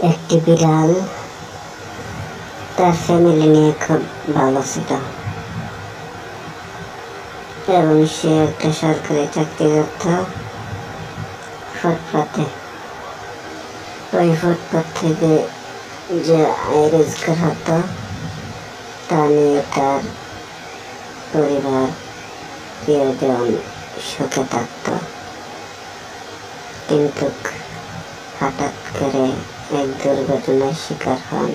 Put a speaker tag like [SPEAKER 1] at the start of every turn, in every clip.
[SPEAKER 1] একটি বিড়াল তার ফ্যামিলি নিয়ে খুব ভালো ছিল এবং সে একটা সরকারি চাকরি করত ফুটপাতে। ওই ফুটপাত থেকে যে আয় রোজগার হতো তা নিয়ে তার পরিবার প্রিয়জন সুখে থাকত। কিন্তু হঠাৎ করে এক দুর্ঘটনার শিকার হন।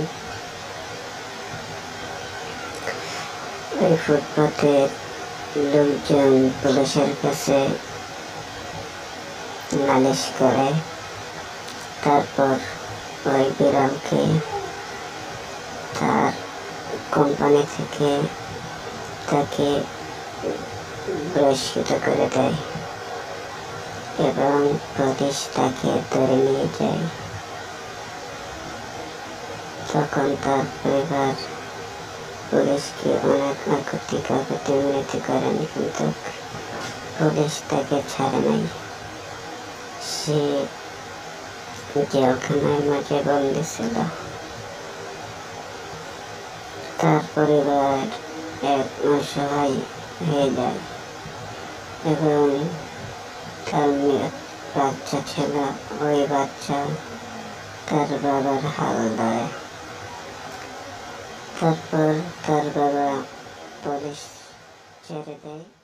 [SPEAKER 1] ওই ফুটপাতের লোকজন পুলিশের কাছে নালিশ করে। তারপর ওই বিড়ালকে তার কোম্পানি থেকে তাকে বহিষ্কৃত করে দেয় এবং পুলিশ তাকে ধরে নিয়ে যায়। তখন তার পরিবার পুলিশকে অনেক কাকুতি মিনতি করেন, কিন্তু পুলিশ তাকে ছাড়ে নাই। সে জেলখানার মাঝে বন্দী ছিল। তার পরিবার এক অসহায় হয়ে যায় এবং তার বাচ্চা ছিল। ওই বাচ্চা তার বাবার হাল ধরে। তারপর তার বাবা পুলিশ ছেড়ে দেয়।